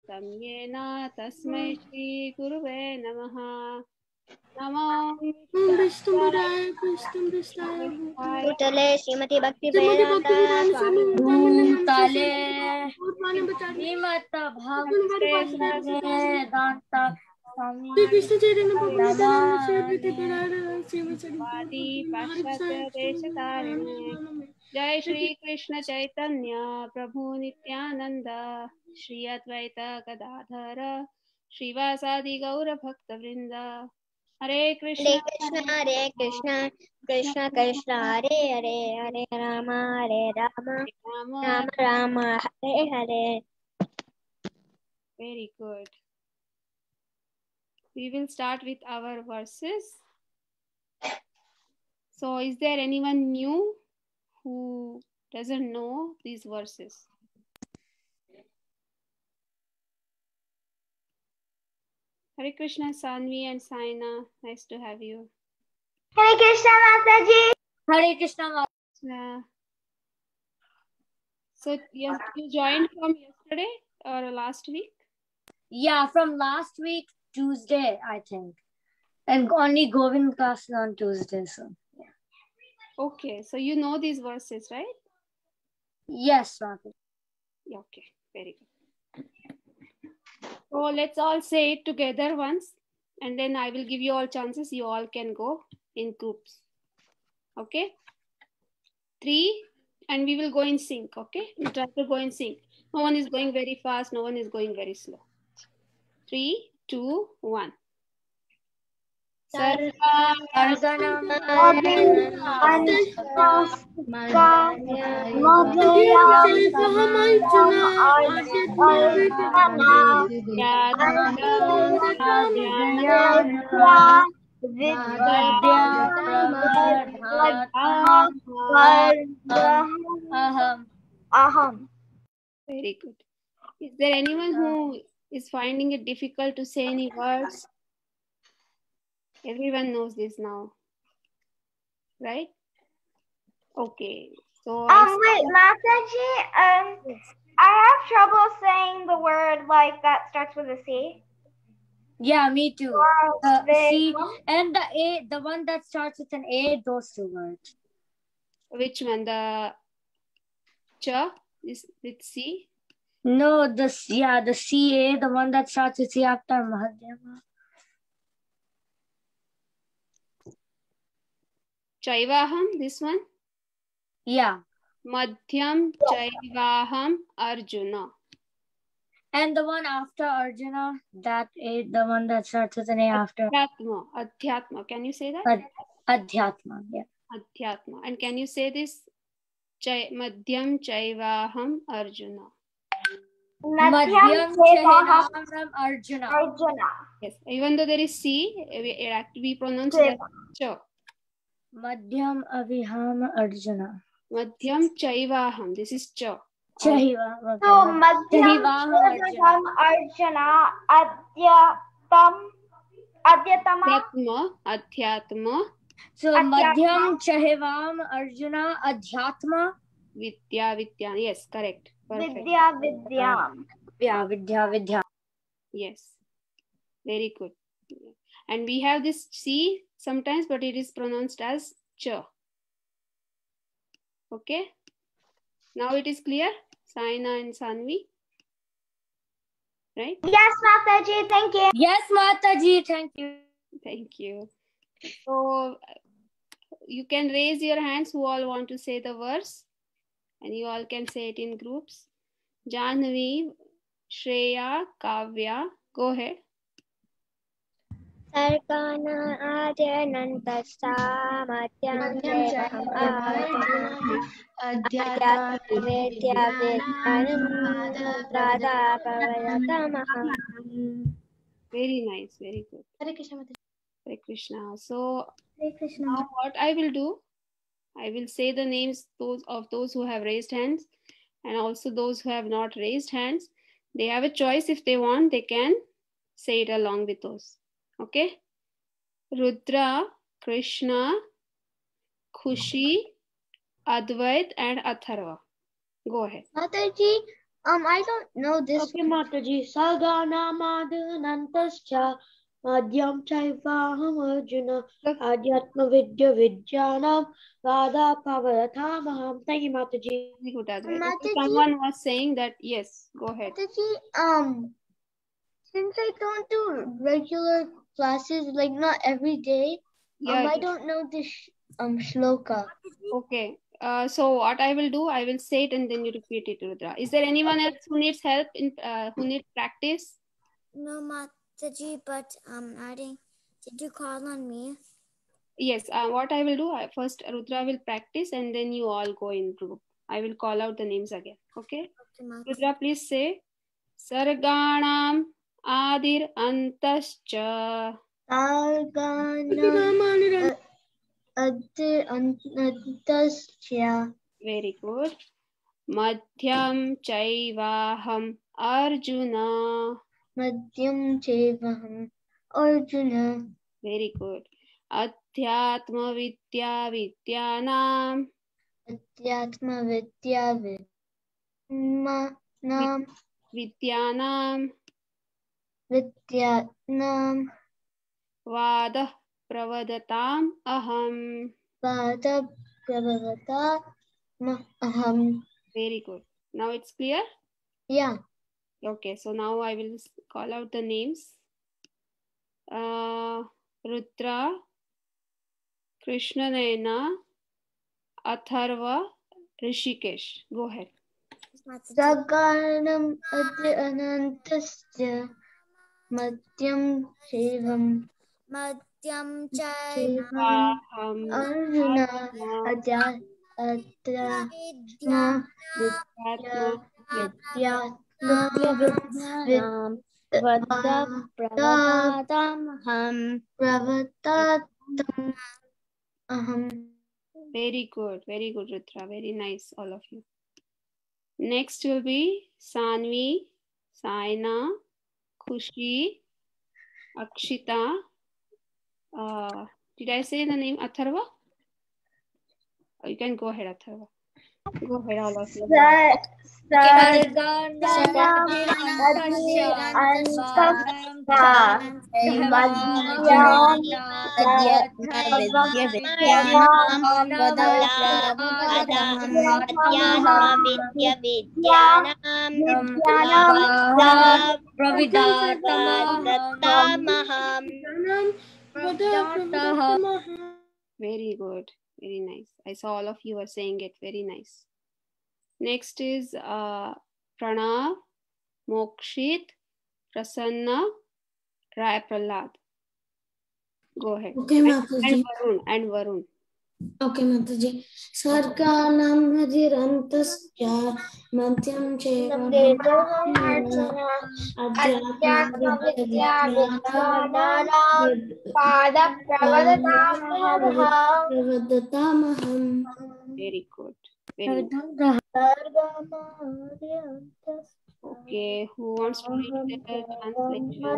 तं येन तस्मै श्री गुरुवे नमः। नमो विष्णुपदाय कृष्णपृष्ठाय भूतले श्रीमती भक्ति भूतले श्रीमत श्री कृष्ण चैतन्य प्रभु नित्यानंद श्री अद्वैत गदाधर श्रीवासादि वादी पाश्चात्य देशतारिणे जय श्री कृष्ण चैतन्य प्रभु नित्यानंद श्री अद्वैत गदाधर श्रीवासादि गौर भक्त वृंद। हरे Krishna Krishna Krishna Hare Hare Hare Ram Ram Ram Hare Hare. Very good. We will start with our verses. So is there anyone new who doesn't know these verses? Hare Krishna, Sanvi and Saina, nice to have you. Hare Krishna Mataji. Hare Krishna Mataji. So yes, you joined from yesterday or last week? Yeah, from last week, Tuesday, I think. And only Govind class on Tuesday, so yeah. Okay, so you know these verses, right? Yes, Mataji. Yeah, okay, very good. So let's all say it together once, and then I will give you all chances. You all can go in groups. Okay? 3, and we will go in sync. Okay? You try to go in sync. No one is going very fast. No one is going very slow. 3, 2, 1. Very good. Is there anyone who is finding it difficult to say any words? Everyone knows this now, right? Okay. So wait, Mataji, I have trouble saying the word like that starts with a C. Yeah, me too. C and the A, the one that starts with an A, those two words. Which one? The cha is with C? No, the CA, the one that starts with C after Mahadhyama. Chaivaham, this one? Yeah. Madhyam Chaivaham Arjuna. And the one after Arjuna, that is the one that starts with an A after. Adhyatma. Can you say that? Adhyatma, yeah. Adhyatma. And can you say this? Madhyam Chaivaham Arjuna. Madhyam Chaivaham Arjuna. Yes. Even though there is C, we pronounce it as Cha. Madhyam Aviham Arjuna. Madhyam Chaivaham. This is Cha. Chaivaham. So Madhyam Arjuna Adhyatma. So Madhyam Chaivaham Arjuna Adhyatma. Vidya. Yes, correct. Perfect. Vidya. Yes. Very good. And we have this C sometimes, but it is pronounced as Cha. Okay. Now it is clear, Saina and Sanvi. Right? Yes, Mataji, thank you. Yes, Mataji, thank you. Thank you. So you can raise your hands who all want to say the verse, and you all can say it in groups. Janvi, Shreya, Kavya, go ahead. Sarkana Adyanantasta Madhyam Adhyatma Vidya Vidyanam Radha Pavayatamaham. Very nice, very good. Hare Krishna. Hare Krishna. So now what I will do, I will say the names of those who have raised hands and also those who have not raised hands. They have a choice. If they want, they can say it along with those. Okay? Rudra, Krishna, Khushi, Advait and Atharva. Go ahead. Mataji, I don't know this. Okay, Mataji. Saganamadanantascha madhyam chaivaham arjuna adhyatma vidya vidyanam vada pavadathamaham. Thank you, Mataji. Good, Advait. Mataji. Someone was saying that, yes, go ahead. Mataji, since I don't do regular classes, like not every day, I don't know this shloka. Okay. So what I will do, I will say it and then you repeat it, Rudra. Is there anyone else who needs help in who needs practice? No, Mataji, but adding, did you call on me? Yes. What I will do, first Rudra will practice and then you all go in group. I will call out the names again. Okay. Rudra, please say Sarganam Adir Antascha. Sarganam Adir Antascha. Very good. Madhyam Chaivaham Arjuna. Madhyam Chaivaham Arjuna. Very good. Adhyatma Vidya Vidyanam. Adhyatma Vidya Vidyanam. Vidyanam. Vada Pravadatam Aham. Vada Pravadatam Aham. Very good. Now it's clear? Yeah. Okay, so now I will call out the names. Rudra, Krishnanayana, Atharva, Rishikesh. Go ahead. Saganam Adir Anantasya Madhyam Chaivam. Madhyam Chaivam Arjuna Adhyatma Vidyanam Vada Pravadatam Aham. Very good, Rudra. Very nice, all of you. Next will be Sanvi, Saina, Khushi, Akshita. Did I say the name Atharva? Oh, you can go ahead, Atharva. Go ahead, all of you. Very good. Very nice. I saw all of you are saying it. Very nice. Next is Pranav, Mokshit, Prasanna, Rai Prahlad. Go ahead. Okay, Mataji. And Varun. Okay, Mataji. Sarganam Hadirantasya Madhyam Chaivam Adhyatma Vidya Pada Pravadatamaham. Very good. Very good. Okay, who wants to read the translation?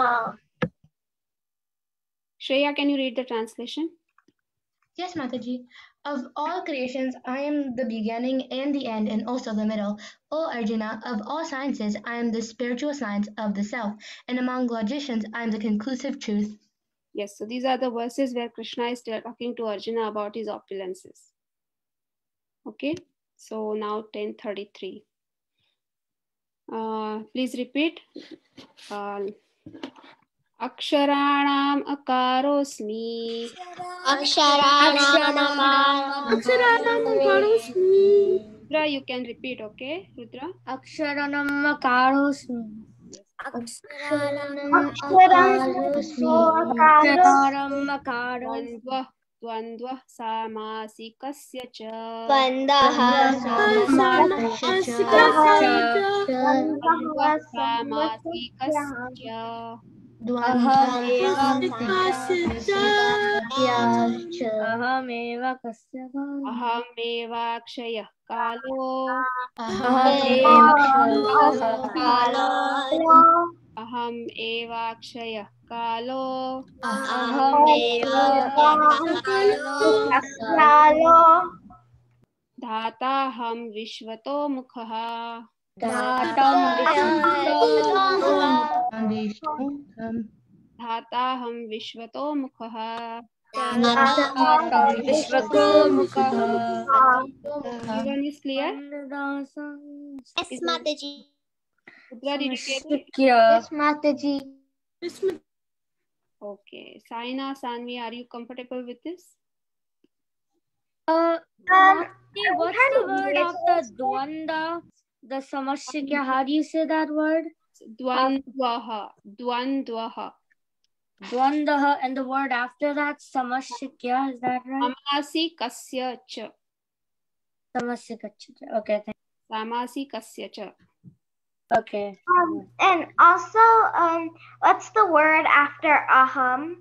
Shreya, can you read the translation? Yes, Mataji. Of all creations, I am the beginning and the end and also the middle. O Arjuna, of all sciences, I am the spiritual science of the self, and among logicians, I am the conclusive truth. Yes, so these are the verses where Krishna is talking to Arjuna about his opulences. Okay, so now 10:33. Please repeat. Aksharanam akarosmi. Aksharanam akarosmi. Rudra, you can repeat, okay? Rudra. Aksharanam akarosmi. Aksharanam akarosmi. Dvandva samasikasya cha. Ahameva kasyava. Ahameva kshaya kalo. Aham eva kshaya kalo. Dhata ham vishvato mukha. Dhatam Vishwato Dhataham Vishwato Mukhaha. Dhatam Vishwato Mukhaha. Everyone is clear? Yes, Mataji. Rudra, did you get it? Yes, Mataji. Okay. Saina, Sanvi, are you comfortable with this? What's the word after Dwanda? The Samashikya. How do you say that word? Dwandvaha. Dwandvaha. Dwandaha, and the word after that, Samashikya, is that right? Samasi kasya cha. Samashikya. Okay, Samasi kasya cha. okay. And also, what's the word after aham?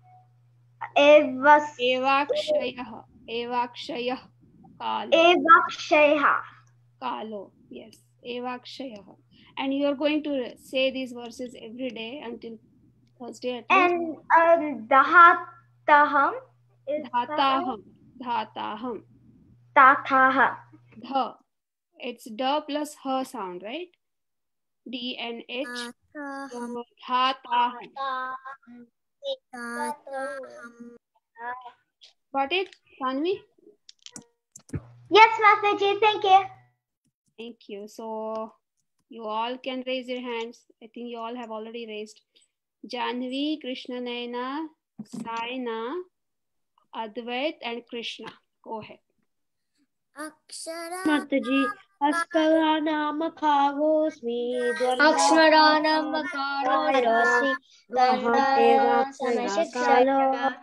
Evakshayah. Evakshayah. Kalo. Evakshayah. Kalo. Yes. Evakshayah. And you are going to say these verses every day until Thursday at least. And Dhatataham is Dhataham. Dhataham. Tataha. Dha. It's da plus ha sound, right? D and H. Dhataham. Got it, Sanvi? Yes, Mataji, thank you. Thank you. So you all can raise your hands. I think you all have already raised. Janvi, Krishna Naina, Saina, Advait, and Krishna. Go ahead. Mataji, Aksharanamakarosmi, Aksharanamakarosmi, Samashikalo,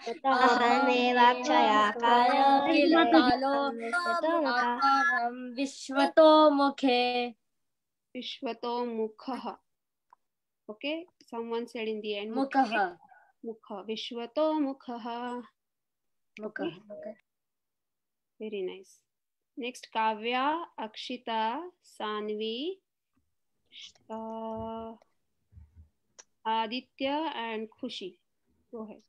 Kilakalo, Akaram, Vishwato Mukhe. Vishwato Mukhaha. Okay, someone said in the end. Mukhaha. Mukha. Vishwato Mukhaha. Mukhaha. Okay. Very nice. Next, Kavya, Akshita, Sanvi, Aditya, and Khushi. Go ahead.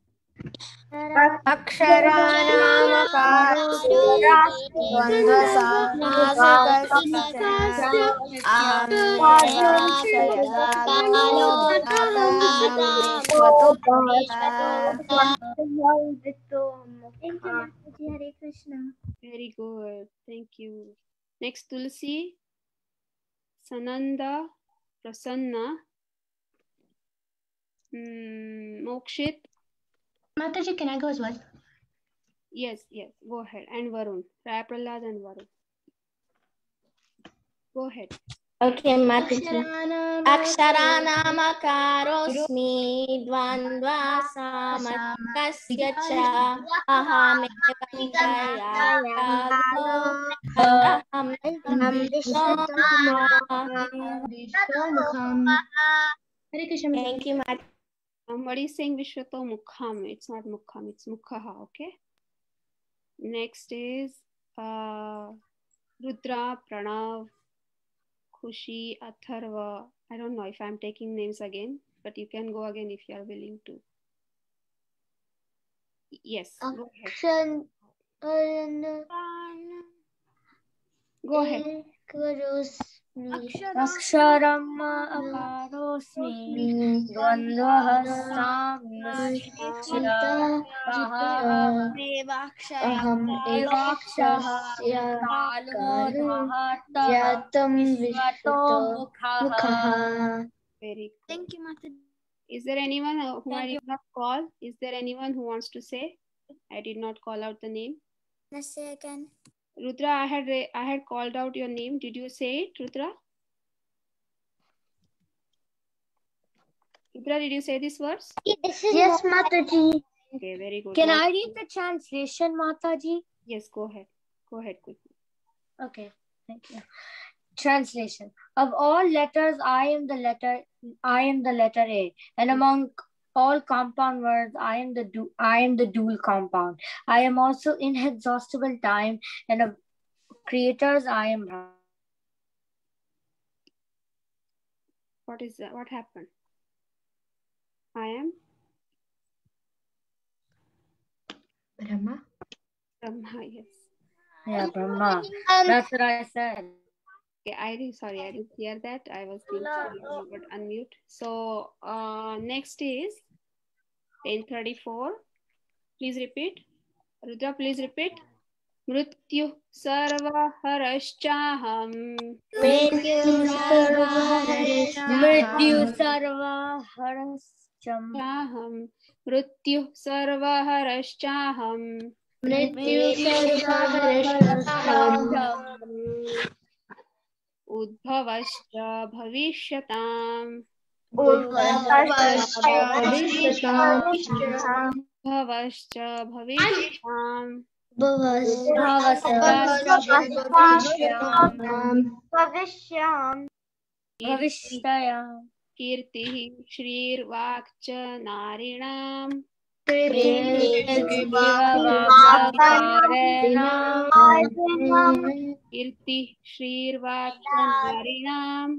Hare Krishna. Very good. Thank you. Next, Tulsi, Sananda, Prasanna, Mokshit. Mataji, can I go as well? Yes, yes. Go ahead. And Varun. Rai Prahlad and Varun. Go ahead. Okay, Mataji. Aksharanamakarosmi dvandva samakasya cha Thank you, Mataji. Somebody is saying Vishwato Mukham. It's not Mukham, it's Mukhaha, okay? Next is Rudra, Pranav, Khushi, Atharva. I don't know if I'm taking names again, but you can go again if you are willing to. Yes, go ahead. Go ahead. Aksharam akarosmi dvandvaha samashikya evakshaya kalo dhatam vishwato mukhaha. Very good. Thank you, Mataji. Is there anyone whom I did not call? Is there anyone who wants to say? I did not call out the name. Let's say again. Rudra, I had called out your name. Did you say it, Rudra? Rudra, did you say this verse? Yes, Mataji. Okay, very good. Can I read the translation, Mataji? Yes, go ahead. Go ahead quickly. Okay, thank you. Translation. Of all letters, I am the letter A, and among all compound words, I am the dual compound. I am also inexhaustible time, and of creators, I am. What is that? What happened? I am Brahma. Brahma, yes. Yeah, Brahma. That's what I said. Okay, sorry, I didn't hear that. I was thinking I would unmute. So next is 1034. Please repeat. Rudra, please repeat. Mrityu sarva harashchaham. Mrityu sarva harashchaham. Mrityu sarva harashchaham. Udbhavascha bhavishyatam. Udbhavascha bhavishyatam. Bhavishyam. Kirtihi shrirvakcha narinam. Kirti shrirvakcha narinam.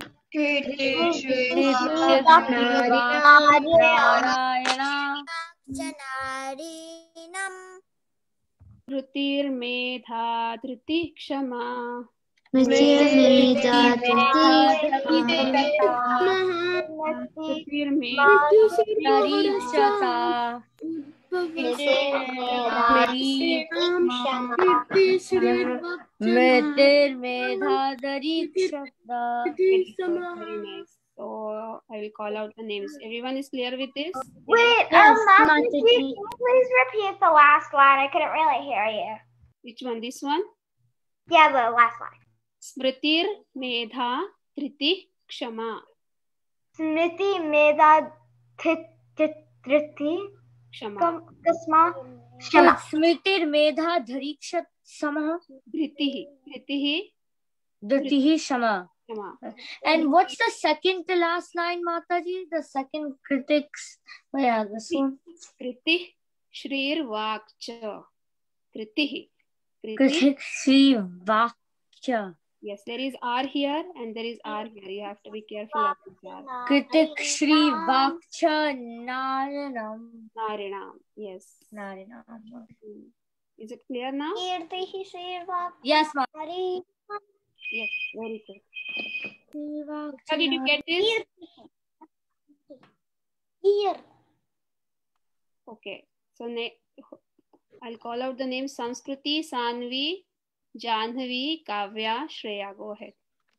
Dhrutir medha dhriti kshama. Dhrutir Very nice. So I will call out the names. Everyone is clear with this? Wait, Mataji, can you please repeat the last line? I couldn't really hear you. Which one? This one? Yeah, the last line. Smritir medha dhriti kshama. Smriti medha dhriti Kshama. Smritir medha dharikshat samah. Dhritihi shama. And what's the second to last line, Mataji? The second critics. Oh yeah, this one. Kriti shrir vakcha. Kritihi. Kritik Shri Vakcha. Yes, there is R here and there is R here. You have to be careful of this R. Kritik Shri Vakcha Narinam. Narinam. Yes. Narinam. Is it clear now? Yes, ma'am. Yes, very good. How did you get this? Here. Okay. So I'll call out the names Samskruti, Sanvi, Janhavi, Kavya, Shreya. Go ahead.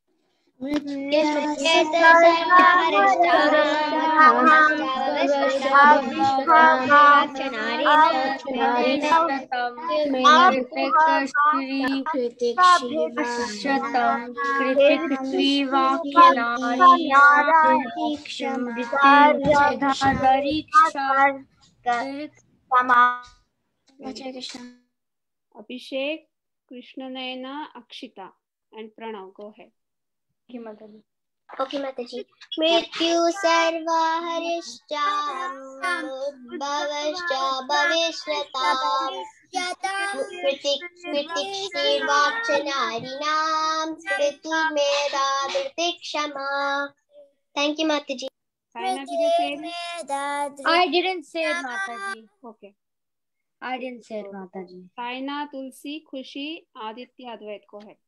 Abhishek, Krishnanayana, Akshita, and Pranav. Go ahead. Okay, Mataji. Mrityu sarva harishcham bhavascha bhavishyata kritik shrirvakcha narinam smriti medha dhriti kshama. Thank you, Mataji. Saina, did you say it? I didn't say it, Mataji. Okay. I didn't say it, Mataji. Saina, Tulsi, Khushi, Aditya, Advait. Go ahead.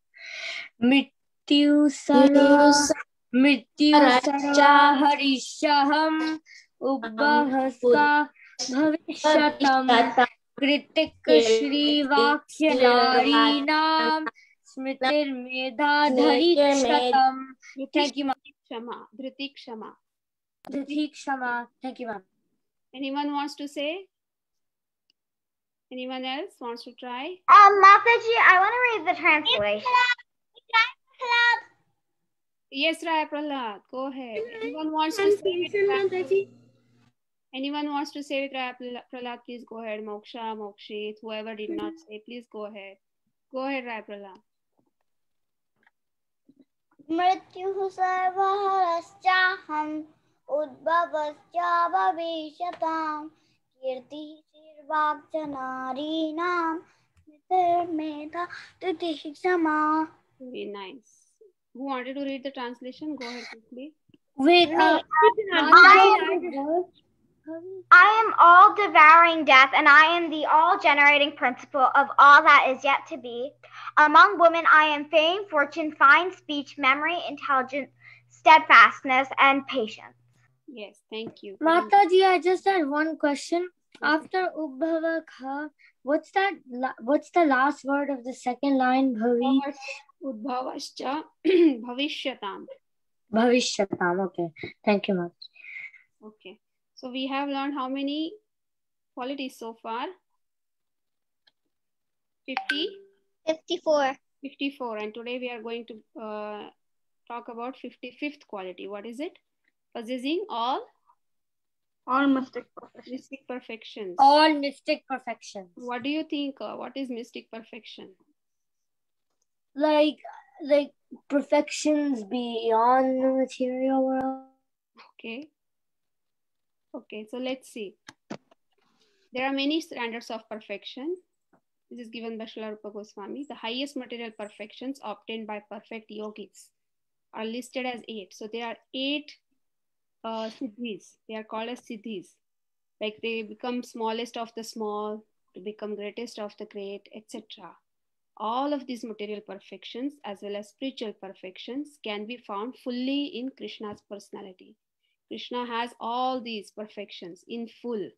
Mrityu sarva harishaham ubhahasa bhavishyatam kritik shri vakya narinam smritir medha dharikshatam. Thank you, ma'am. Kshama. Dhriti kshama. Dhriti kshama. Thank you, ma'am. Anyone wants to say? Anyone else wants to try? Mataji, I want to read the translation. Yes, Raya Prahlad. Go ahead. Anyone wants to say it? Anyone wants to say it, Raya Prahlad, please go ahead. Moksha, Mokshit, whoever did not say, please go ahead. Go ahead, Raya Prahlad. Mrityu sarva harashchaham udbhavascha bhavisyatam kirti shrirvakcha narinam smritir medha dhriti kshama. Very nice. Who wanted to read the translation? Go ahead quickly. Wait, I am all devouring death, and I am the all generating principle of all that is yet to be. Among women, I am fame, fortune, fine speech, memory, intelligence, steadfastness, and patience. Yes, thank you. Mataji, I just had one question. After Ubhava Kha, what's the last word of the second line? Bhavi. Udbhavascha bhavishyatam. Bhavishyatam. Okay. Thank you, Mataji. Okay. So we have learned how many qualities so far? 50? 54. 54. And today we are going to talk about 55th quality. What is it? Possessing all Mystic perfections. Mystic perfections. All mystic perfections. What do you think? What is mystic perfection? Like perfections beyond the material world. Okay. Okay, so let's see. There are many standards of perfection. This is given by Srila Rupa Goswami. The highest material perfections obtained by perfect yogis are listed as 8. So there are 8 siddhis. They are called as siddhis. Like they become smallest of the small, to become greatest of the great, etc. All of these material perfections as well as spiritual perfections can be found fully in Krishna's personality. Krishna has all these perfections in full.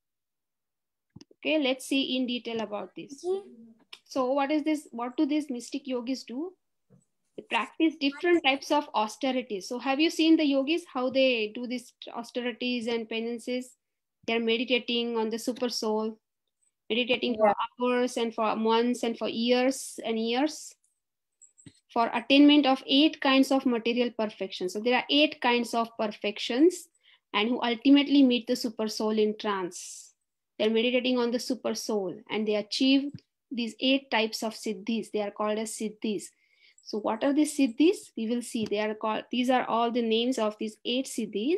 Okay, let's see in detail about this. So what is this? What do these mystic yogis do? They practice different types of austerities. So have you seen the yogis, how they do these austerities and penances? They're meditating on the super soul, meditating for hours and for months and for years and years for attainment of 8 kinds of material perfection. So there are 8 kinds of perfections and who ultimately meet the super soul in trance. They're meditating on the super soul and they achieve these 8 types of siddhis. They are called as siddhis. So what are these siddhis? We will see. These are all the names of these 8 siddhis.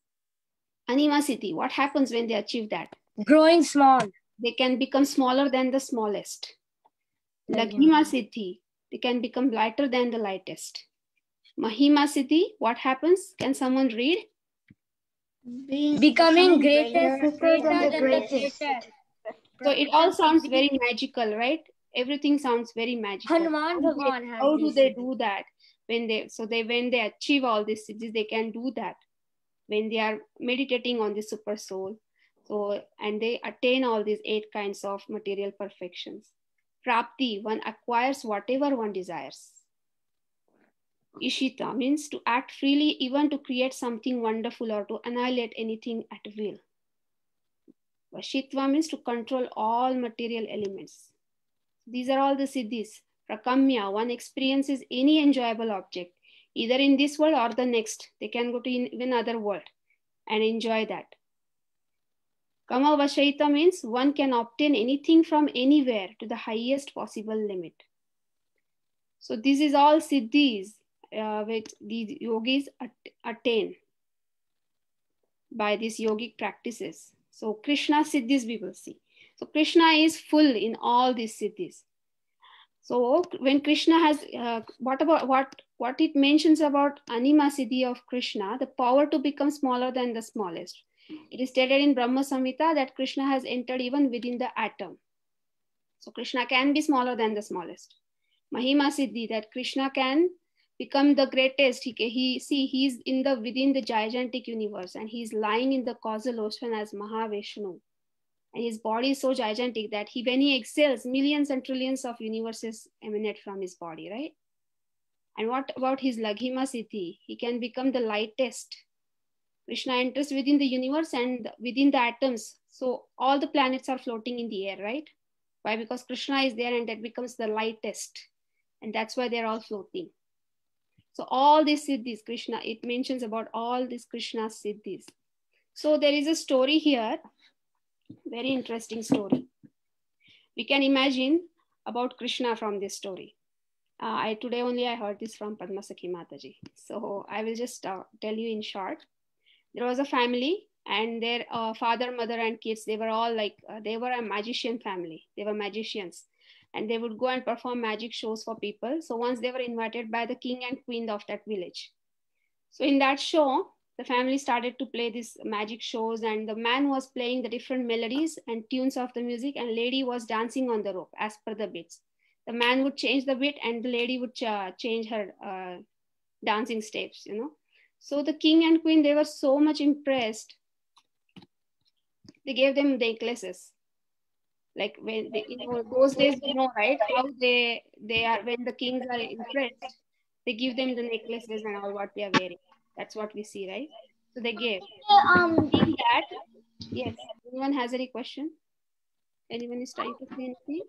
Anima siddhi, what happens when they achieve that? Growing small. They can become smaller than the smallest. Laghima siddhi, they can become lighter than the lightest. Mahima siddhi, what happens? Can someone read? Becoming greater than the greatest. So it all sounds very magical, right? Everything sounds very magical. Hanuman Bhagwan has How do they do that? When they achieve all these siddhis, they can do that when they are meditating on the super soul. So, and they attain all these 8 kinds of material perfections. Prapti, one acquires whatever one desires. Ishita means to act freely, even to create something wonderful or to annihilate anything at will. Vashitva means to control all material elements. These are all the siddhis. Prakamya, one experiences any enjoyable object, either in this world or the next. They can go to even other world and enjoy that. Kama Vashaita means one can obtain anything from anywhere to the highest possible limit. So this is all siddhis which these yogis attain by these yogic practices. So Krishna siddhis we will see. So Krishna is full in all these siddhis. So when Krishna has, what it mentions about Anima siddhi of Krishna, the power to become smaller than the smallest. It is stated in Brahma Samhita that Krishna has entered even within the atom. So Krishna can be smaller than the smallest. Mahima siddhi, that Krishna can become the greatest. He's within the gigantic universe and he's lying in the causal ocean as Mahavishnu. And his body is so gigantic that when he exhales, millions and trillions of universes emanate from his body, right? And what about his Laghima siddhi? He can become the lightest. Krishna enters within the universe and within the atoms. So all the planets are floating in the air, right? Why? Because Krishna is there and that becomes the lightest. And that's why they're all floating. So all these siddhis, Krishna, it mentions about all these Krishna siddhis. So there is a story here, very interesting story. We can imagine about Krishna from this story. Today only I heard this from Padma Sakhi Mataji. So I will just tell you in short. There was a family and their father, mother and kids, they were all they were a magician family. They were magicians and they would go and perform magic shows for people. So once they were invited by the king and queen of that village. So in that show, the family started to play these magic shows, and the man was playing the different melodies and tunes of the music, and lady was dancing on the rope as per the beats. The man would change the beat and the lady would change her dancing steps, you know. So the king and queen, they were so much impressed. They gave them necklaces. Like when they, you know, those days, you know, right, how they are, when the kings are impressed, they give them the necklaces and all what they are wearing. That's what we see, right? So they gave. Seeing that, yes. Anyone has any question? Anyone is trying to say anything?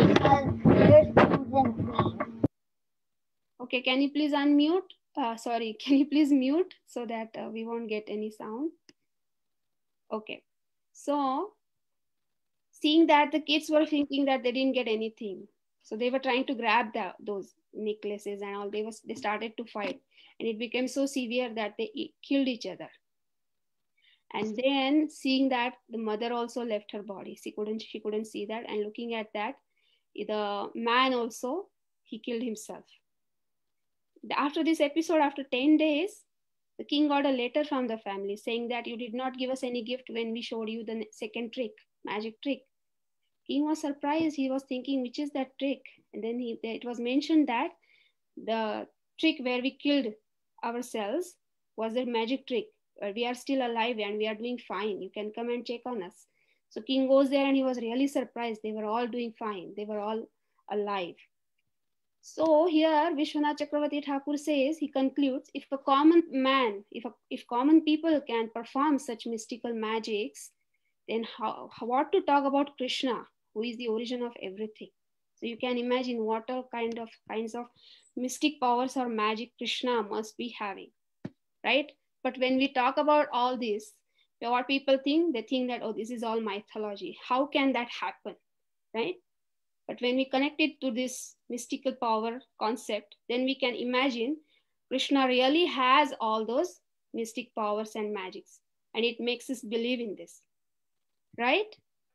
Okay, can you please unmute? Sorry, can you please mute so that we won't get any sound? Okay, so seeing that, the kids were thinking that they didn't get anything. So they were trying to grab those necklaces and all. They started to fight, and it became so severe that they killed each other. And then seeing that, the mother also left her body. She couldn't see that. And looking at that, the man also, he killed himself. After this episode, after 10 days, the king got a letter from the family saying that you did not give us any gift when we showed you the second trick, magic trick. King was surprised. He was thinking, which is that trick? And then it was mentioned that the trick where we killed ourselves was a magic trick. We are still alive and we are doing fine. You can come and check on us. So king goes there and he was really surprised. They were all doing fine. They were all alive. So here Vishwanath Chakravarti Thakur says, he concludes, if a common man, if common people can perform such mystical magics, then what to talk about Krishna, who is the origin of everything. So you can imagine what kinds of mystic powers or magic Krishna must be having, right? But when we talk about all this, what people think, they think that, oh, this is all mythology. How can that happen, right? But when we connect it to this mystical power concept, then we can imagine Krishna really has all those mystic powers and magics, and it makes us believe in this, right?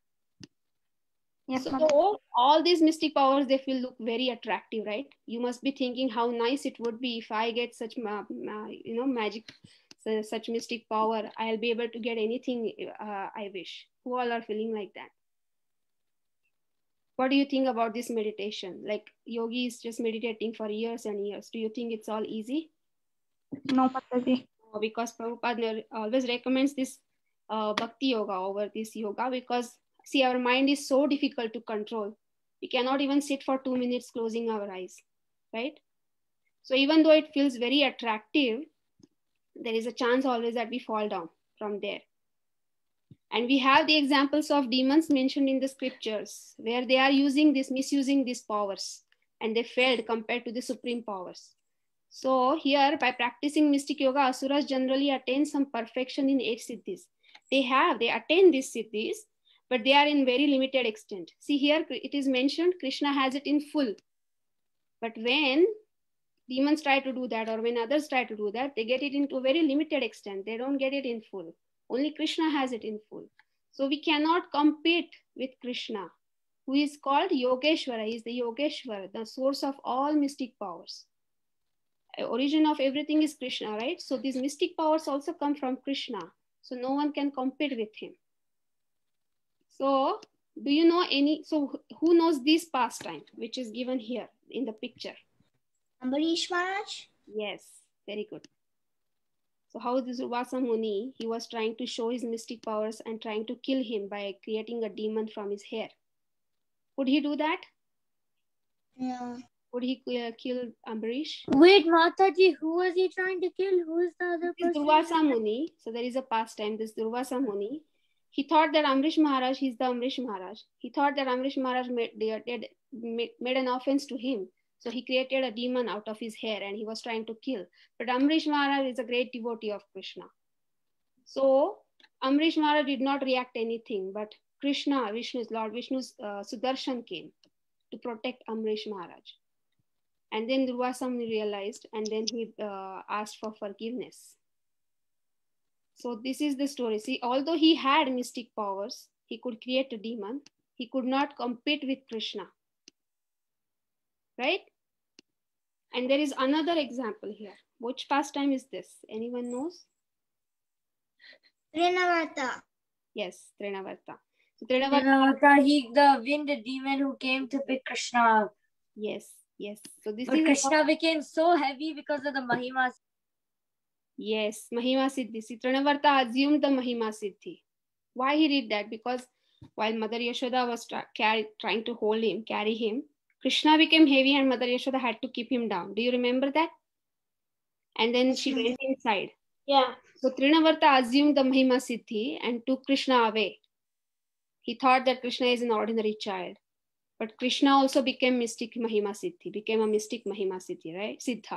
Yes. So all these mystic powers, they will look very attractive, right? You must be thinking how nice it would be if I get such, magic, such mystic power. I'll be able to get anything I wish. Who all are feeling like that? What do you think about this meditation? Like yogi is just meditating for years and years. Do you think it's all easy? No, Mataji. Because Prabhupada always recommends this bhakti yoga over this yoga, because see, our mind is so difficult to control. We cannot even sit for 2 minutes closing our eyes, right? So even though it feels very attractive, there is a chance always that we fall down from there. And we have the examples of demons mentioned in the scriptures where they are misusing these powers, and they failed compared to the supreme powers. So here, by practicing mystic yoga, asuras generally attain some perfection in 8 siddhis. They attain these siddhis, but they are in very limited extent. See here, it is mentioned Krishna has it in full. But when demons try to do that, or when others try to do that, they get it into a very limited extent. They don't get it in full. Only Krishna has it in full. So we cannot compete with Krishna, who is called Yogeshwara. He is the Yogeshwara, the source of all mystic powers. Origin of everything is Krishna, right? So these mystic powers also come from Krishna. So no one can compete with him. So do you know so who knows this pastime, which is given here in the picture? Ambarish Maharaj? Yes, very good. So how this Durvasa Muni, he was trying to show his mystic powers and trying to kill him by creating a demon from his hair. Could he do that? Yeah. Would he kill Ambarish? Wait, Mataji, who was he trying to kill? Who is the other person? Durvasa Muni. So there is a pastime, this Durvasa Muni. He thought that Amrish Maharaj, he's the Amrish Maharaj. He thought that Amrish Maharaj made an offense to him. So he created a demon out of his hair and he was trying to kill. But Amrish Maharaj is a great devotee of Krishna. So Amrish Maharaj did not react anything, but Krishna, Lord Vishnu's Sudarshan came to protect Amrish Maharaj. And then Durvasa Muni realized, and then he asked for forgiveness. So this is the story. See, although he had mystic powers, he could create a demon. He could not compete with Krishna. Right? And there is another example here. Which pastime is this? Anyone knows? Trinavarta. Yes, Trinavarta. So Trinavarta, the wind demon who came to pick Krishna up. Yes. So this But is Krishna became so heavy because of the Mahima. Yes, Mahima Siddhi. See, Trinavarta assumed the Mahima Siddhi. Why he did that? Because while Mother Yashoda was trying to carry him, Krishna became heavy and Mother Yashoda had to keep him down. Do you remember that? And then she went inside. Yeah. So Trinavarta assumed the Mahima Siddhi and took Krishna away. He thought that Krishna is an ordinary child. But Krishna also became mystic Mahima Siddhi, became a mystic Mahima Siddhi, right? Siddha.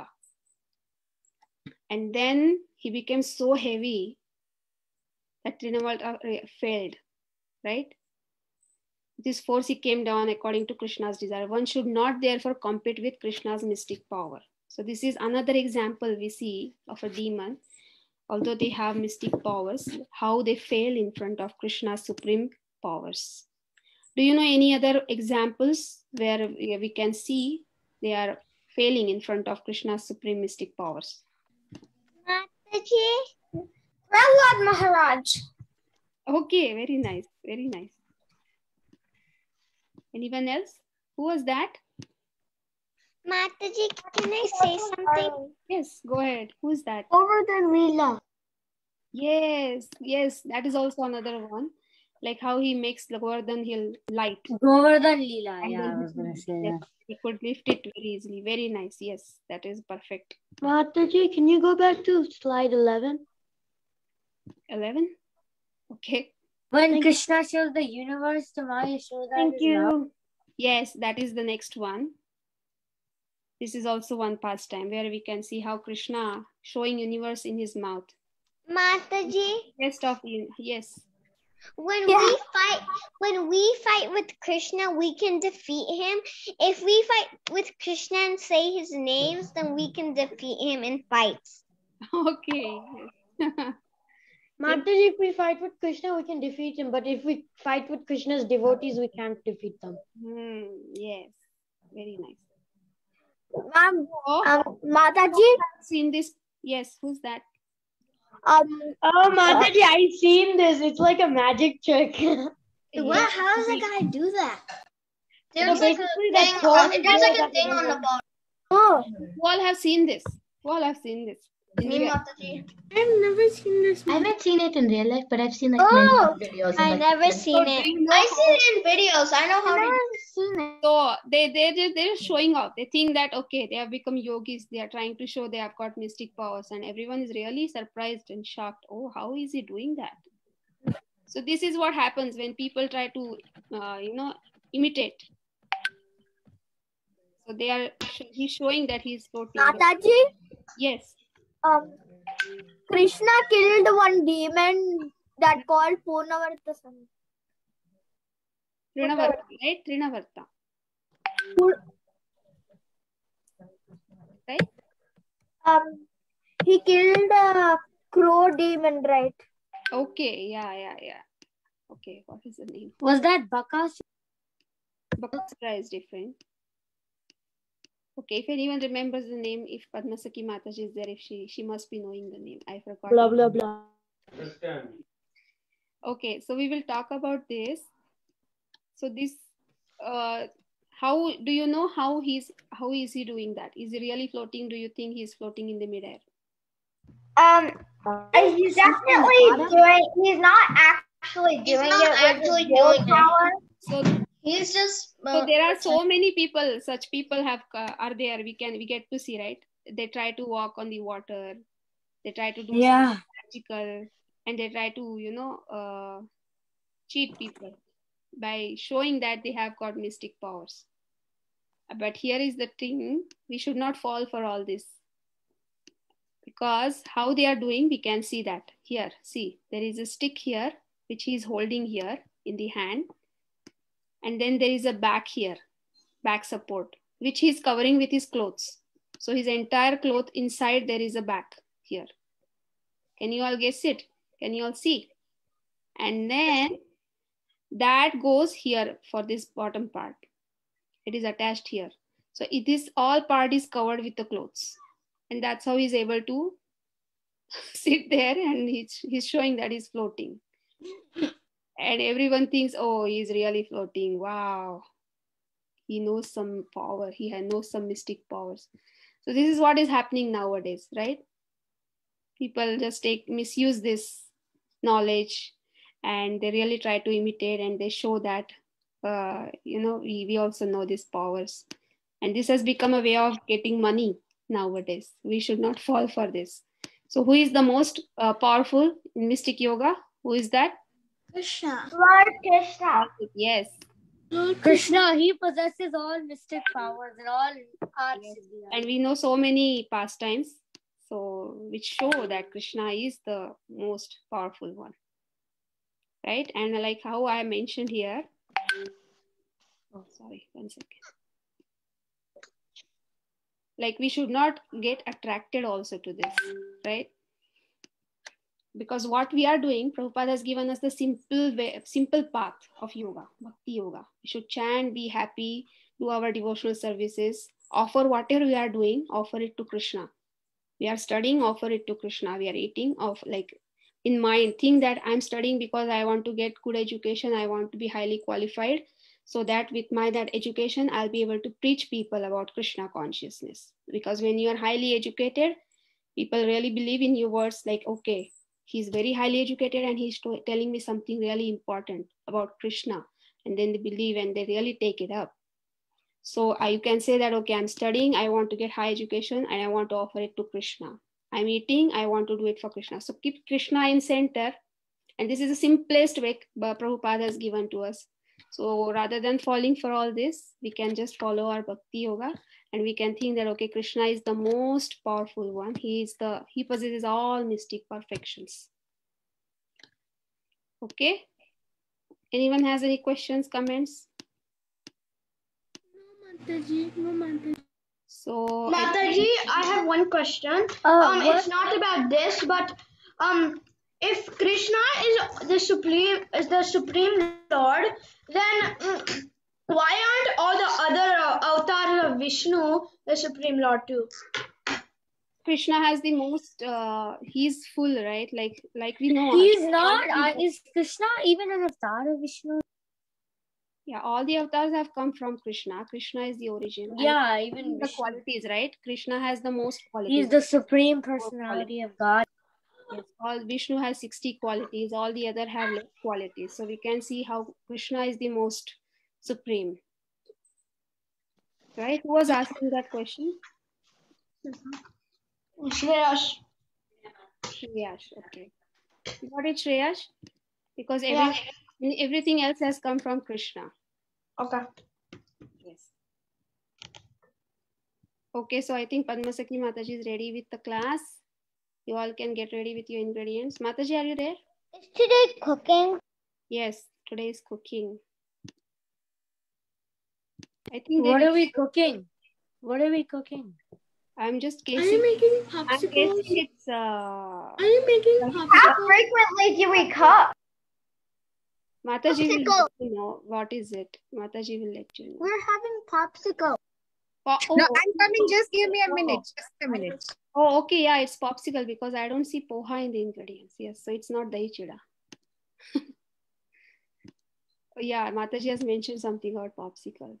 And then he became so heavy that Trinavarta failed, right? This force he came down according to Krishna's desire. One should not therefore compete with Krishna's mystic power. So this is another example we see of a demon, although they have mystic powers, how they fail in front of Krishna's supreme powers. Do you know any other examples where we can see they are failing in front of Krishna's supreme mystic powers? Mataji, Prahlad Maharaj. Okay, very nice, very nice. Anyone else? Who was that? Mataji, can I say something? Yes, go ahead. Who's that? Govardhan Leela. Yes, that is also another one. Like how he makes Govardhan Hill light. Govardhan Leela, yeah, I was going to say that. He could lift it very easily. Very nice. Yes, that is perfect. Mataji, can you go back to slide 11? 11? Okay. When Krishna shows the universe to Maya, shows that. Thank you. Yes, that is the next one. This is also one pastime where we can see how Krishna showing universe in his mouth. Mataji, yes. when we fight with Krishna, we can defeat him. If we fight with Krishna and say his names, then we can defeat him in fights. Okay. Mataji, if we fight with Krishna, we can defeat him. But if we fight with Krishna's devotees, we can't defeat them. Yes, very nice. Mataji, seen this? Yes, who's that? Mataji, I've seen this. It's like a magic trick. What? How does a guy do that? There's like a thing on the bottom. Oh, you all have seen this. Me, Mataji. I've never seen this. I haven't seen it in real life, but I've seen like many videos. I never seen it. I seen it in videos. I know how to seen it. So they're showing off. They think that okay, they have become yogis. They are trying to show they have got mystic powers, and everyone is really surprised and shocked. Oh, how is he doing that? So this is what happens when people try to imitate. So he's showing that he's floating. Mataji? Yes. Krishna killed one demon that called Purnavarta. Trinavarta, right? Trinavarta. Right? He killed a crow demon, right? Okay, yeah. Okay, what is the name? Was that Bakasura? Bakasura is different. Okay, if anyone remembers the name, if Padmasaki Mataji is there, if she must be knowing the name. I forgot. Blah, blah, blah. Okay, so we will talk about this. So this, how do you know how is he doing that? Is he really floating? Do you think he's floating in the midair? He's definitely doing. He's not actually doing it with his power. So he's just. So there are so many people. Such people are there. We get to see, right? They try to walk on the water. They try to do something magical, and they try to cheat people by showing that they have got mystic powers. But here is the thing: we should not fall for all this. Because how they are doing, we can see that here. See, there is a stick here, which he is holding here in the hand. And then there is a back here, back support, which he is covering with his clothes. So his entire cloth inside, there is a back here. Can you all guess it? Can you all see? And then that goes here for this bottom part. It is attached here. So this all part is covered with the clothes. And that's how he's able to sit there and he's showing that he's floating. And everyone thinks, oh, he's really floating. Wow. He knows some power. He knows some mystic powers. So this is what is happening nowadays, right? People just misuse this knowledge and they really try to imitate and they show that, we also know these powers. And this has become a way of getting money nowadays. We should not fall for this. So who is the most powerful in mystic yoga? Who is that? Krishna. Lord Krishna. Yes. Krishna, he possesses all mystic powers and all arts. Yes. And we know so many pastimes, so which show that Krishna is the most powerful one, right? And like how I mentioned here. Oh, sorry, 1 second. Like we should not get attracted also to this, right? Because what we are doing, Prabhupada has given us the simple path of yoga, bhakti yoga. We should chant, be happy, do our devotional services, offer whatever we are doing, offer it to Krishna. We are studying, offer it to Krishna. We are eating, in mind, think that I'm studying because I want to get good education. I want to be highly qualified so that with that education, I'll be able to preach people about Krishna consciousness. Because when you are highly educated, people really believe in your words like, okay, he's very highly educated and he's telling me something really important about Krishna. And then they believe and they really take it up. So you can say that, okay, I'm studying, I want to get high education and I want to offer it to Krishna. I'm eating, I want to do it for Krishna. So keep Krishna in center. And this is the simplest way Prabhupada has given to us. So rather than falling for all this, we can just follow our bhakti yoga and we can think that, okay, Krishna is the most powerful one. He possesses all mystic perfections. Okay. Anyone has any questions, comments? No, Mataji. So Mataji, I have one question. It's not about this, but if Krishna is the supreme Lord, then why aren't all the other avatars of Vishnu the supreme Lord too? Krishna has the most, he's full, right? Like we know. He's not. Is Krishna even an avatar of Vishnu? Yeah, all the avatars have come from Krishna. Krishna is the origin. Yeah, and even the Vishnu. qualities, right? Krishna has the most qualities. He's the supreme personality of God. Yes, all Vishnu has 60 qualities. All the other have less qualities. So we can see how Krishna is the most supreme. Right? Who was asking that question? Shreyash. Shreyash, okay. Got it, Shreyash? Because everything else has come from Krishna. Okay. Yes. Okay, so I think Padmasakhi Mataji is ready with the class. You all can get ready with your ingredients. Mataji, are you there? Is today cooking? Yes, today is cooking. I think What are we cooking? What are we cooking? I'm just guessing. Are you making I'm popsicles? guessing it's Are you making How popsicles? frequently do we cook? Mataji will Popsicle. let you know what is it. Mataji will let you know. We're having popsicle. Oh, No, I'm coming. Just give me a minute. Just a minute. oh, okay, yeah, it's popsicle because I don't see poha in the ingredients. Yes, so it's not dahi chida. Yeah, Mataji has mentioned something about popsicles.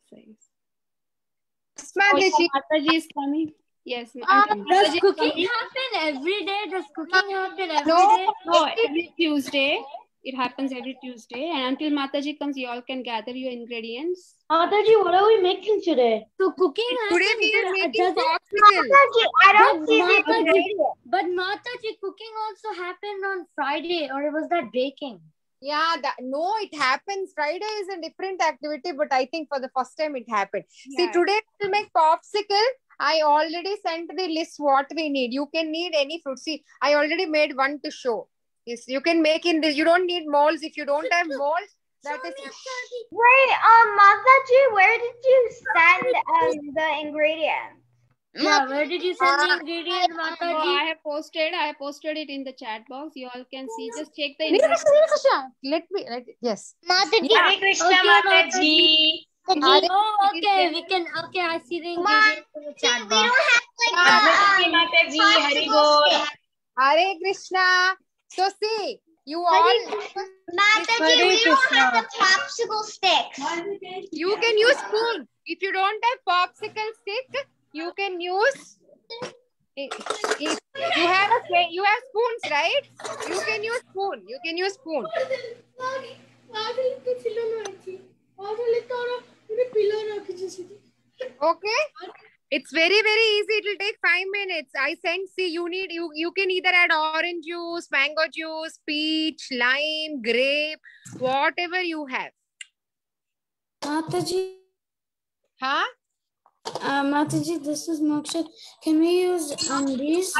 Mataji. Mataji is coming. Yes. Does Mataji is cooking coming. happen every day? Does cooking happen every No. day? No, every Tuesday. It happens every Tuesday. And until Mataji comes, you all can gather your ingredients. Mataji, what are we making today? So cooking Today happens. we are but making doesn't- popsicle. I don't But see the Mataji, ingredient. but Mataji, cooking also happened on Friday, or was that baking? Yeah, no, it happens. Friday is a different activity, but I think for the first time it happened. See, Yeah. today we'll make popsicle. I already sent the list what we need. You can need any fruit. See, I already made one to show. Yes, you can make in this. You don't need molds. If you don't have molds, that is. Wait, Mataji, where did you send the ingredients? Yeah, where did you send the ingredients, Oh, Mataji? I have posted it in the chat box. You all can see. Just check the Neeraj, ingredients. Let me. Yes. Mataji. Yeah. Hare Krishna, Okay, Mataji. Oh, okay, I see the ingredients in the chat We box. don't have like Mataji, Hari Bol. Hare Krishna. So see, you all. Mataji, we don't have the popsicle sticks. You can use spoon. If you don't have popsicle stick, you can use. You have spoons, right? You can use spoon. You can use spoon. Okay. It's very, very easy. It will take 5 minutes. I sent, see, you can either add orange juice, mango juice, peach, lime, grape, whatever you have. Mataji. Huh? Mataji, this is Moksha. Can we use these?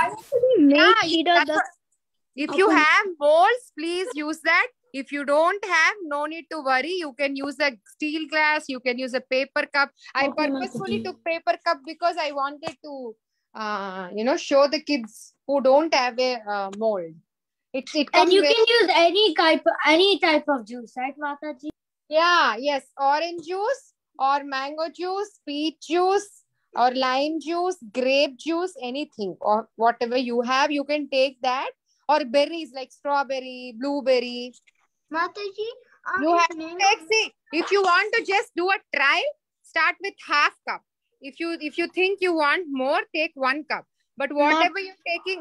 If you have molds, please use that. If you don't have, no need to worry. You can use a steel glass. You can use a paper cup. I purposefully took paper cup because I wanted to, show the kids who don't have a mold. It And you can use any type of juice, right, Mataji? Yeah, yes. Orange juice or mango juice, peach juice or lime juice, grape juice, anything or whatever you have, you can take that. Or berries like strawberry, blueberry. Mataji, You have to take, see, if you want to just do a trial, start with half cup. If you think you want more, take 1 cup. But whatever you're taking,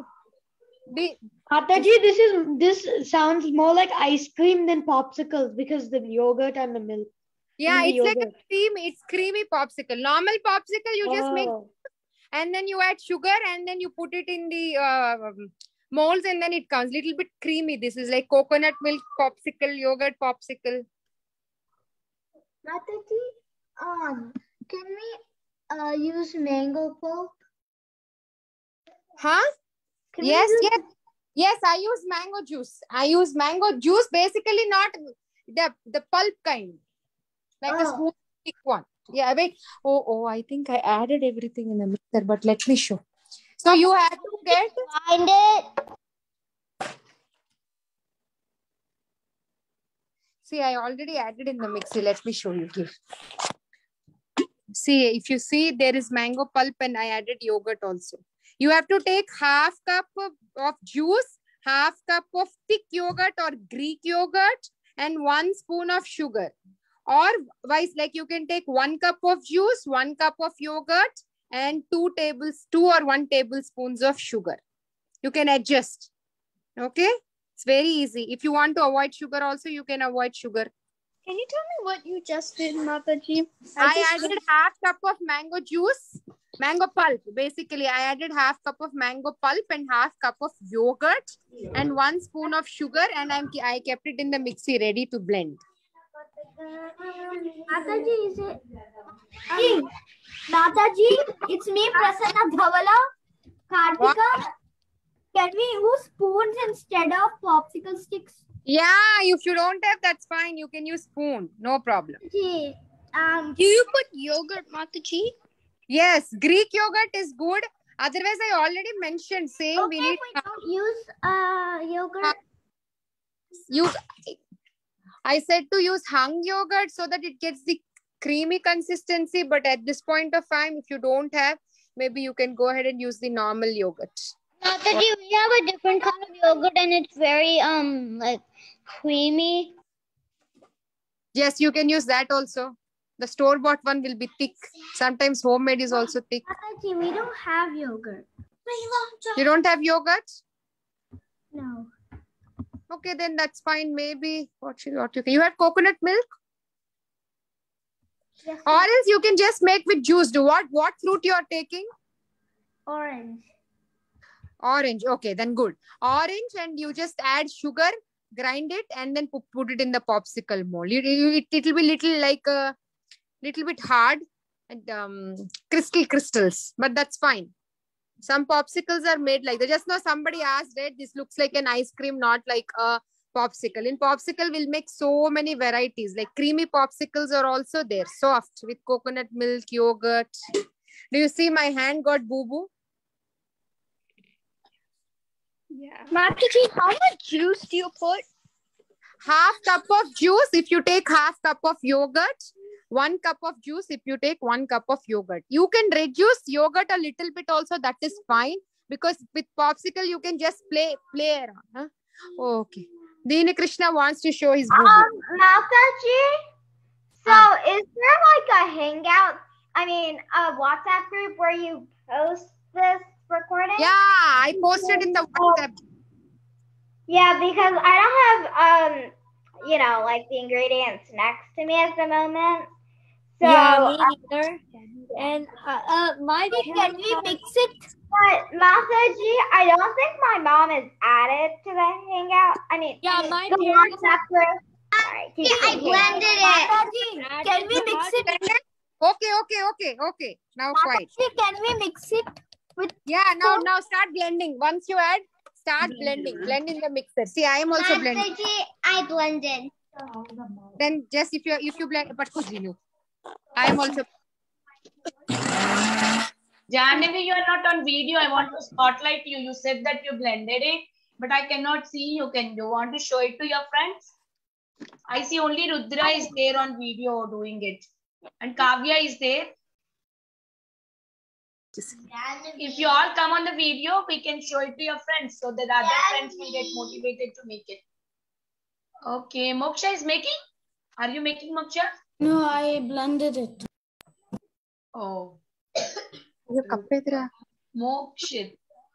Mataji, this sounds more like ice cream than popsicles because the yogurt and the milk. yeah, it's like a it's creamy popsicle. Normal popsicle, you just make, and then you add sugar and then you put it in the molds and then it comes little bit creamy. This is like coconut milk popsicle, yogurt popsicle. Mataji, can we use mango pulp? Huh? Yes. Yes, I use mango juice. I use mango juice, basically not the pulp kind. Like a smooth thick one. Yeah, wait. Oh, I think I added everything in the mixer, but let me show. So you have to get... Find it. See, I already added in the mixer. Let me show you here. See, if you see, there is mango pulp and I added yogurt also. You have to take half cup of juice, half cup of thick yogurt or Greek yogurt, and 1 spoon of sugar. Or vice, like you can take 1 cup of juice, 1 cup of yogurt, and 2 or 1 tablespoons of sugar. You can adjust. Okay? It's very easy. If you want to avoid sugar also, you can avoid sugar. Can you tell me what you just did, Mataji? I added half cup of mango juice, mango pulp. Basically, I added half cup of mango pulp and half cup of yogurt and 1 spoon of sugar, and I kept it in the mixie ready to blend. Mataji, is it? Mataji, it's me, Prasanna Dhavala. Kartika, can we use spoons instead of popsicle sticks? Yeah, if you don't have, that's fine. You can use spoon. No problem. Do you put yogurt, Mataji? Yes, Greek yogurt is good. Otherwise, I already mentioned saying we need... we don't use yogurt. I said to use hung yogurt so that it gets the creamy consistency. But at this point of time, if you don't have, maybe you can go ahead and use the normal yogurt. Mataji, we have a different kind of yogurt and it's very like creamy. Yes, you can use that also. The store-bought one will be thick. Sometimes homemade is also thick. Mataji, we don't have yogurt. You don't have yogurt? No. Okay, then that's fine. Maybe you have coconut milk? Yes, or else you can just make with juice. What fruit you are taking? Orange. Orange. Okay, then good. Orange, and you just add sugar, grind it, and then put it in the popsicle mold. It will be little bit hard and crystals, but that's fine. Some popsicles are made like that. Just now somebody asked, right? This looks like an ice cream, not like a popsicle. In popsicle, we'll make so many varieties. Like creamy popsicles are also there. Soft with coconut milk, yogurt. Do you see my hand got boo-boo? Yeah. Mataji, how much juice do you put? Half cup of juice if you take half cup of yogurt. 1 cup of juice if you take 1 cup of yogurt. You can reduce yogurt a little bit also. That is fine. because with popsicle you can just play around. Huh? Okay. Dina Krishna wants to show his boo-boo. Mataji, so is there like a hangout, a WhatsApp group where you post this recording? Yeah, I posted in the WhatsApp. Yeah, because I don't have like the ingredients next to me at the moment. So Yeah, me neither. And can we mix it? But Mataji, I don't think my mom is added to the hangout. Yeah, my the parents WhatsApp group. Sorry, keep I thinking. blended it. Mataji, can we mix it? Okay. Now quiet. Mataji, can we mix it with? Yeah, now start blending. Once you add, start blending. Blend in the mixer. See, I am also blending. Mataji, I blended. Then just if you blend, but I am also. Jahnavi, you are not on video. I want to spotlight you. You said that you blended it, but I cannot see you. Can you want to show it to your friends? I see only Rudra is there on video doing it. And Kavya is there. If you all come on the video, we can show it to your friends so that other friends will get motivated to make it. Okay, Moksha is making? Are you making, Moksha? No, I blended it. Oh. Moksha.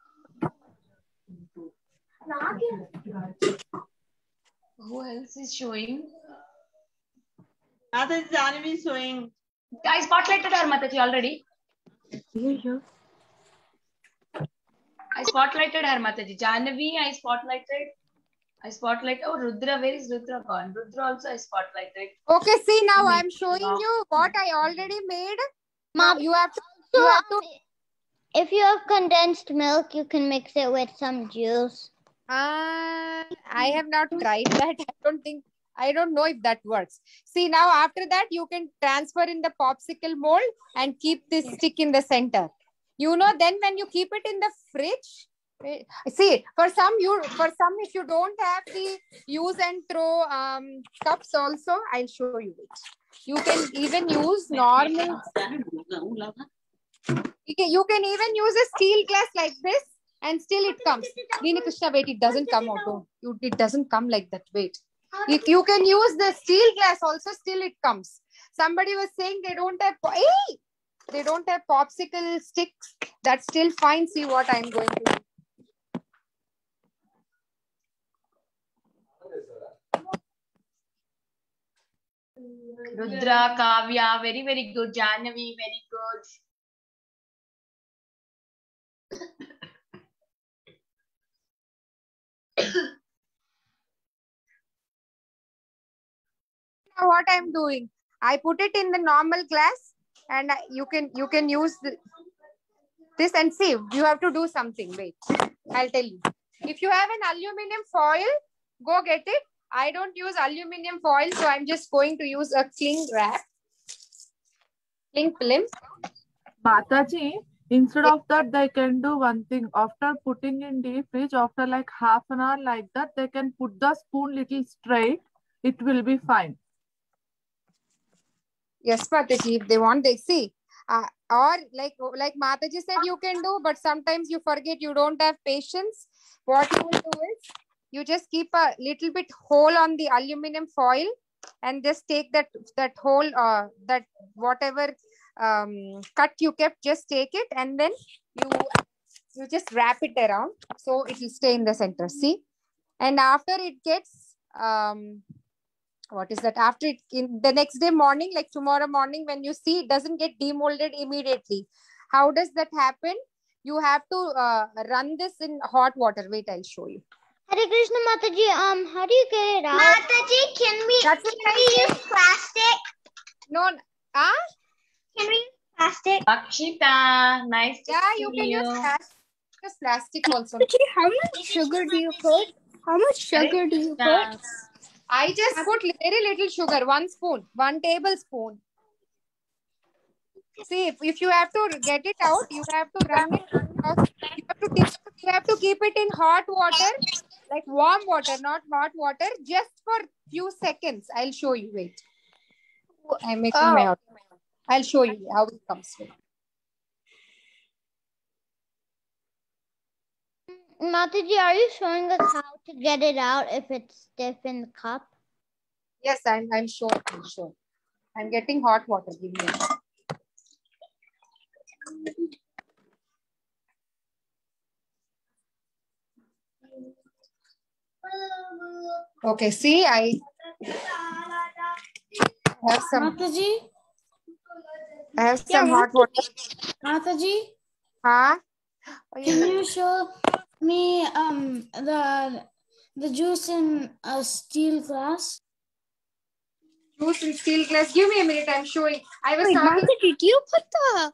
Who else is showing? Mataji, Jahnavi is showing. I spotlighted her, Mataji, already. I spotlighted her, Mataji. Jahnavi, I spotlighted. Oh, Rudra, where is Rudra gone? Rudra also I spotlighted. Okay, see, now I'm showing you what I already made. Now you have to. If you have condensed milk, you can mix it with some juice. I have not tried that. I don't know if that works. See, now after that, you can transfer in the popsicle mold and keep this stick in the center. Then when you keep it in the fridge, see, for some, if you don't have the use and throw cups also, I'll show you it. You can even use normal. You can even use a steel glass like this, and still it comes. Dina Krishna, wait, it doesn't come out. It doesn't come like that. Wait. You can use the steel glass also, still it comes. Somebody was saying they don't have popsicle sticks. That's still fine. See what I'm going to do. Rudra, Kavya, very, very good. Jahnavi, very good. Now what I'm doing, I put it in the normal glass, and you can use this, and see, you have to do something. Wait, I'll tell you. If you have an aluminum foil, go get it. I don't use aluminum foil, so I'm just going to use a cling wrap. Cling film. Mataji, instead of that, they can do one thing. After putting in the fridge, after like half an hour like that, they can put the spoon little straight. It will be fine. Yes, Mataji, if they want, they see. Or like Mataji said, you can do, but sometimes you forget, you don't have patience. What you will do is, you just keep a little bit hole on the aluminum foil, and just take that hole, that whatever cut you kept, just take it, and then you just wrap it around, so it will stay in the center. See, and after it gets what is that? After it, in the next day morning, like tomorrow morning, when you see, it doesn't get demolded immediately. How does that happen? You have to run this in hot water. Wait, I'll show you. Hare Krishna, Mataji, how do you get it out? Mataji, can we use plastic? No, Can we use plastic? Akshita, nice to see you can use plastic also. How much sugar do you put? I just put very little sugar, 1 spoon, 1 tablespoon. See, if you have to get it out, you have to run it. You have to keep it in hot water, like warm water, not hot water, just for few seconds. I'll show you. Wait, I'm making my out. I'll show you how it comes. Mataji, are you showing us how to get it out if it's stiff in the cup? Yes, I'm sure. I'm sure. I'm getting hot water. Give me. Okay, see, I have some. Mataji, I have some hot water. Mataji, Huh? can you show me the juice in a steel glass? Juice in steel glass. Give me a minute. I'm showing. I was Wait, talking. Mataji, do you put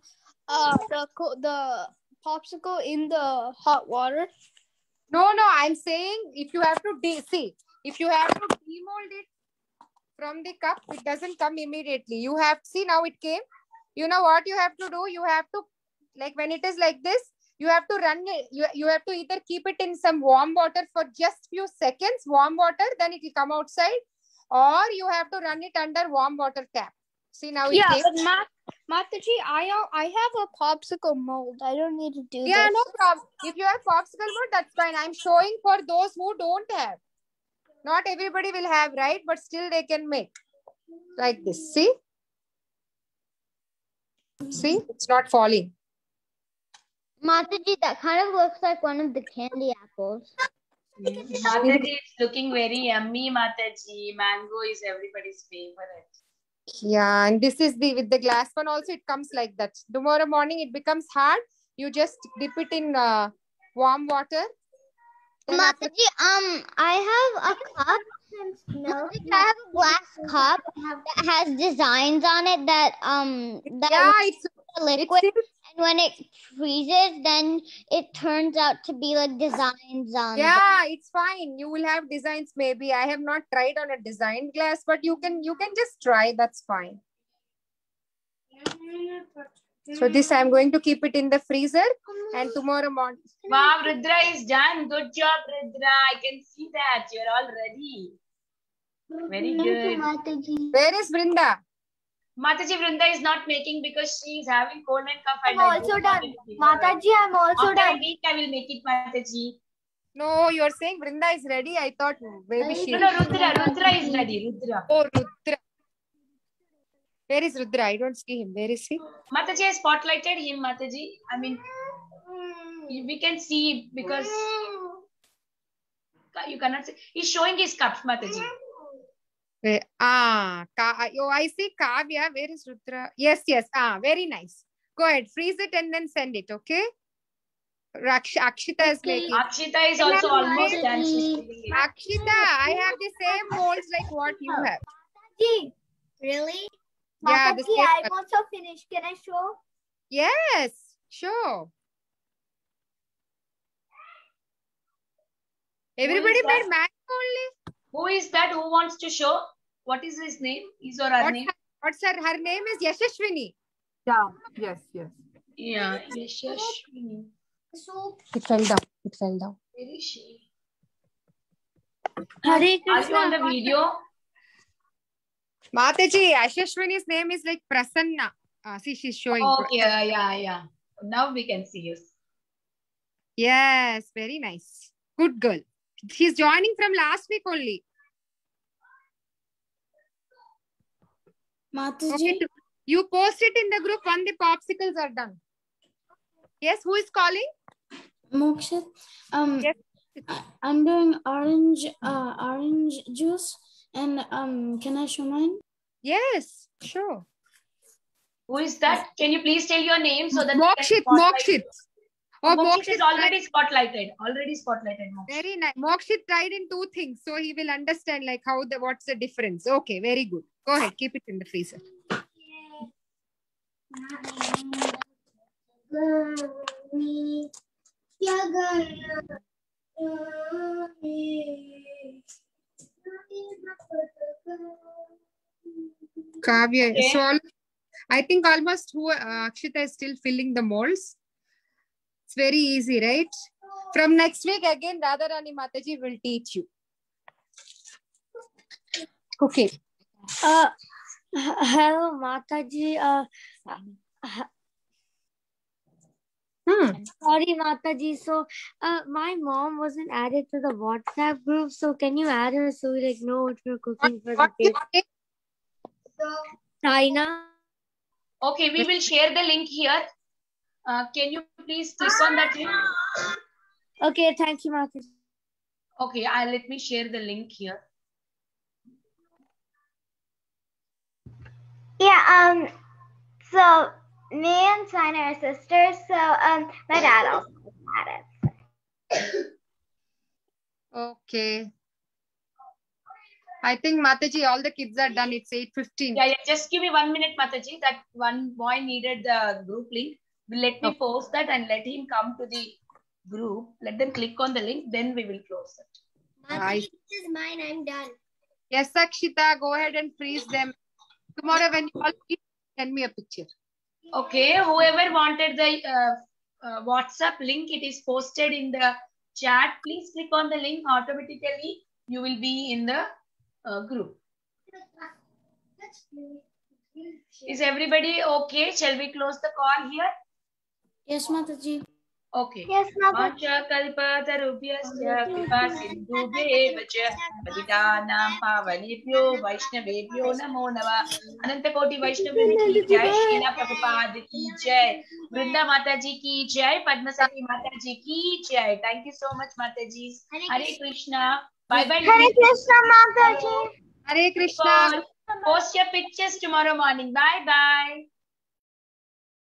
the popsicle in the hot water? No. I'm saying if you have to see, if you have to demold it from the cup, it doesn't come immediately. You have see now it came. You know what you have to do? You have to, like when it is like this, you have to run it. You have to either keep it in some warm water for just few seconds, warm water, then it will come outside, or you have to run it under warm water tap. See now it came. But Mataji, I have a popsicle mold. I don't need to do Yeah, this. no problem. If you have popsicle mold, that's fine. I'm showing for those who don't have. Not everybody will have, right? But still they can make like this. See? See? It's not falling. Mataji, that kind of looks like one of the candy apples. Mataji, it's looking very yummy, Mataji. Mango is everybody's favorite. Yeah, and this is with the glass one also, it comes like that. Tomorrow morning it becomes hard. You just dip it in warm water. Mataji, I have a cup. Mataji, I have a glass cup that has designs on it that it's liquid, and when it freezes, then it turns out to be like designs on. Yeah, it's fine. You will have designs maybe. I have not tried on a designed glass, but you can just try. That's fine. So this I'm going to keep it in the freezer, and tomorrow morning. Wow, Rudra is done. Good job, Rudra. I can see that you're all ready. Very good. Where is Vrinda? Mataji, Vrinda is not making because she is having cold and cough. I'm also done. Mataji, I'm also After done. a week, I will make it, Mataji. No, you're saying Vrinda is ready. I thought maybe she. No, Rudra is ready. Rudra. Oh, Rudra. Where is Rudra? I don't see him. Where is he? Mataji, I spotlighted him, Mataji. I mean, we can see because you cannot see. He's showing his cups, Mataji. I see Kavya. Where is Rudra? Yes. Very nice. Go ahead. Freeze it and then send it, okay? Akshita is making. Akshita is also almost done. Akshita, I have the same molds like what you have. Really? Yeah, Mataji, I'm also finished. Can I show? Yes, sure. Everybody made mango only. Who is that? Who wants to show? What is his name? His or her name? What's her name is Yashashwini. Yeah, yes. Yeah, Yashashwini. It fell down. Where is she? Hare Are you Krishna. on the video? Mataji, Yashashwini's name is like Prasanna. See, she's showing. Okay, yeah. Now we can see you. Yes, very nice. Good girl. She's joining from last week only. Mataji, Okay, you post it in the group when the popsicles are done. Yes, who is calling? Mokshit, Yes. I'm doing orange juice, and can I show mine? Yes, sure. Who is that? Can you please tell your name so that Mokshit. Oh, Mokshit is already spotlighted. Mokshit. Very nice. Mokshit tried in 2 things, so he will understand like what's the difference. Okay, very good. Go ahead, keep it in the freezer. Kavya, Okay. so I think almost Akshita is still filling the molds. It's very easy, right? From next week again, Radharani Mataji will teach you. Okay. Hello, Mataji. Sorry, Mataji. So, my mom wasn't added to the WhatsApp group. So, can you add her so we like know what we're cooking for the day? China. Okay, we will share the link here. Can you please click on that link? Okay, thank you, Mataji. Okay, let me share the link here. Yeah, so me and China are sisters, so my dad also had it. Okay. I think Mataji, all the kids are done. It's 8:15. Yeah, just give me 1 minute, Mataji. That one boy needed the group link. Let me post that and let him come to the group. Let them click on the link, then we will close it. This is mine. I'm done. Yes, Akshita, go ahead and freeze them. Tomorrow when you all eat, send me a picture. Okay, whoever wanted the WhatsApp link, it is posted in the chat. Please click on the link. Automatically, you will be in the group. Is everybody okay? Shall we close the call here? Yes, Mataji. Okay. Yes, Mataji. Vancha kalpatarubhyascha kripa sindhubhyeva cha patitanam pavanebhyo vaishnavebhyo namo namah. Ananta Koti Vaishnavi ki jai, Srila Prabhupada ki jai, Vrinda Mataji ki jai, Padmasati Mataji ki jai. Thank you so much, Mataji. Hare Krishna. Bye bye. Hare Krishna, Mataji. Hare Krishna. Post your pictures tomorrow morning. Bye bye.